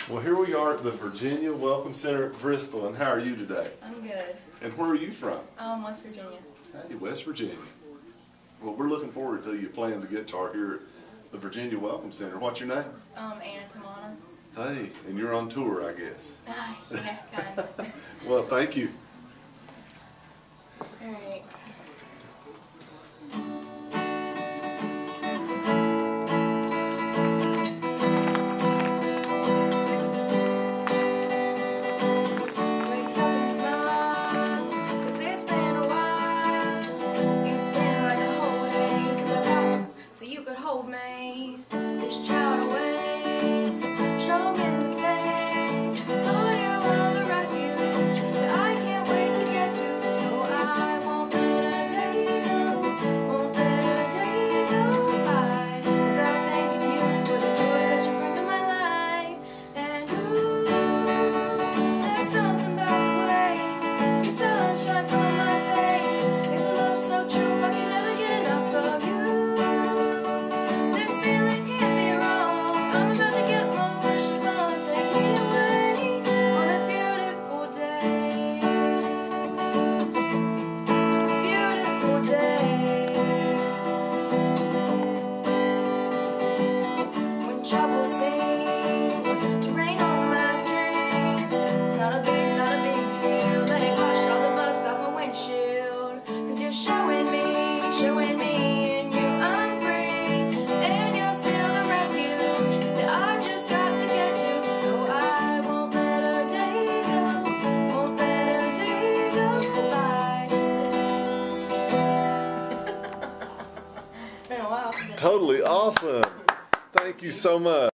Well, here we are at the Virginia Welcome Center at Bristol, and how are you today? I'm good. And where are you from? West Virginia. Hey, West Virginia. Well, we're looking forward to you playing the guitar here at the Virginia Welcome Center. What's your name? Anna Tamana. Hey, and you're on tour, I guess. Yeah, kind of. Well, thank you. All right. Wake up and smile, 'cause it's been a while. It's been like a whole day since I saw you, so you could hold me. This child awaits, strong in the faith. Lord, you are the refuge that I can't wait to get to, so I won't let a day go, won't let a day go by without thanking you for the joy that you bring to my life. And ooh, there's something about the way the sun shines on my face. It's a love so true, I can never get enough of you. This feeling can't be wrong. I'm about to get my wish upon. Take me away on this beautiful day. Beautiful day. When trouble seems to rain on my dreams, it's not a big deal. Let it wash all the bugs off my windshield. 'Cause you're showing me in you I'm free. And you're still the refuge that I've just got to get to. So I won't let a day go, won't let a day go by. It's been a while. Totally awesome. Thank you so much.